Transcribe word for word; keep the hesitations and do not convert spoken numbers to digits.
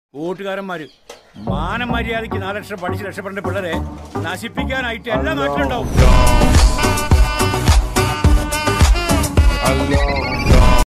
കൂട്ടുകാരന്മാര് മാനം മര്യാദയ്ക്ക് നാല് ലക്ഷം പഠിച്ച് രക്ഷപ്പെടേണ്ട പിള്ളേരെ നശിപ്പിക്കാനായിട്ട് എല്ലാ നാട്ടിലുണ്ടാവും.